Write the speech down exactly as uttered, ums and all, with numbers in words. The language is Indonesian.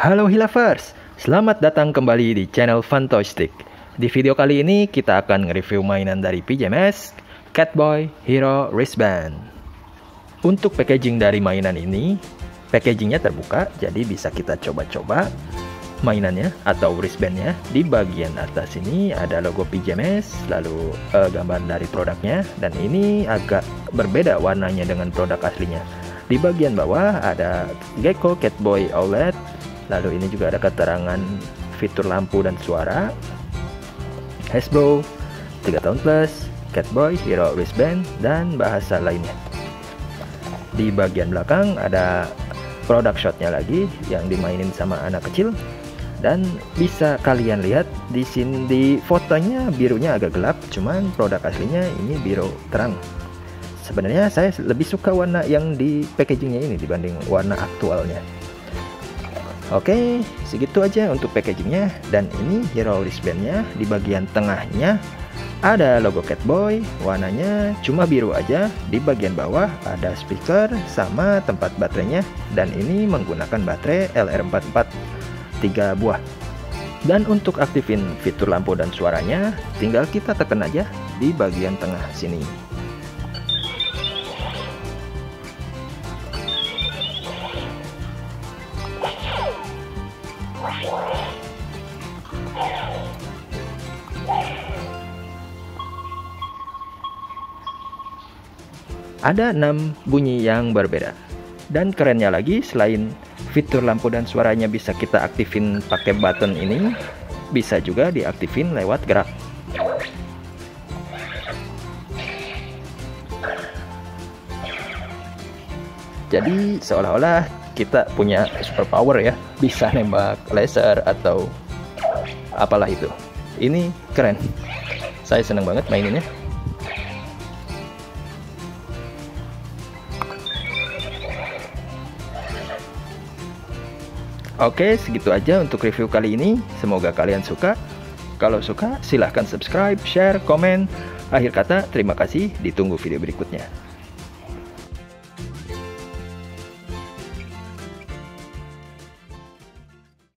Halo Hilafers, selamat datang kembali di channel Fantoystic. Di video kali ini kita akan nge-review mainan dari P J M S, Catboy Hero Wristband. Untuk packaging dari mainan ini, packagingnya terbuka, jadi bisa kita coba-coba mainannya atau wristbandnya. Di bagian atas ini ada logo P J M S, lalu eh, gambar dari produknya, dan ini agak berbeda warnanya dengan produk aslinya. Di bagian bawah ada Gecko Catboy O L E D. Lalu ini juga ada keterangan fitur lampu dan suara, Hasbro, tiga tahun plus, Catboy Hero Wristband, dan bahasa lainnya. Di bagian belakang ada product shotnya lagi yang dimainin sama anak kecil. Dan bisa kalian lihat di sini di fotonya birunya agak gelap, cuman produk aslinya ini biru terang. Sebenarnya saya lebih suka warna yang di packagingnya ini dibanding warna aktualnya. Oke, segitu aja untuk packagingnya. Dan ini hero wristbandnya. Di bagian tengahnya ada logo Catboy, warnanya cuma biru aja. Di bagian bawah ada speaker sama tempat baterainya, dan ini menggunakan baterai L R empat empat tiga buah. Dan untuk aktifin fitur lampu dan suaranya, tinggal kita tekan aja di bagian tengah sini. Ada enam bunyi yang berbeda. Dan kerennya lagi, selain fitur lampu dan suaranya bisa kita aktifin pakai button ini, bisa juga diaktifin lewat gerak. Jadi seolah-olah kita punya super power ya, bisa nembak laser atau apalah itu. Ini keren, saya seneng banget maininnya. Oke, segitu aja untuk review kali ini. Semoga kalian suka. Kalau suka, silahkan subscribe, share, komen. Akhir kata, terima kasih. Ditunggu video berikutnya.